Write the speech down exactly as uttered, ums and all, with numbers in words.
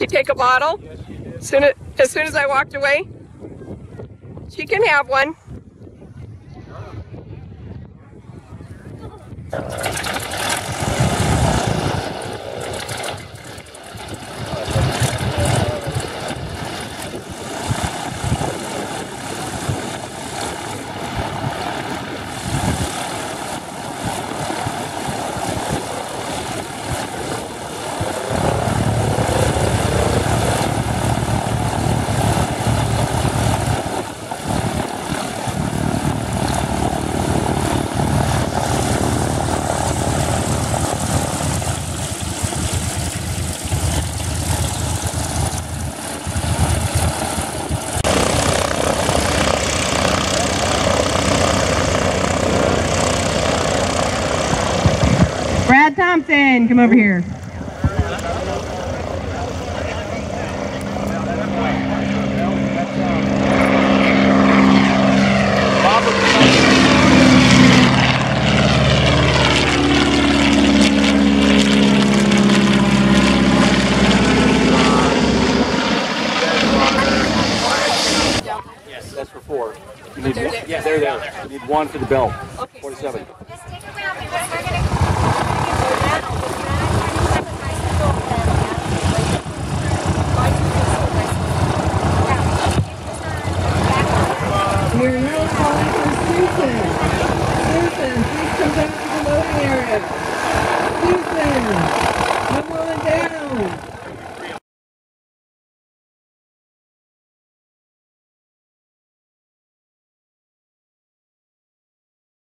She take a bottle? Soon as, as soon as I walked away? She can have one. Brad Thompson, come over here. Yes, that's for four. You need one. Yeah, they're there. You need one for the belt. forty-seven. We're now calling for Susan. Susan, please come back to the loading area.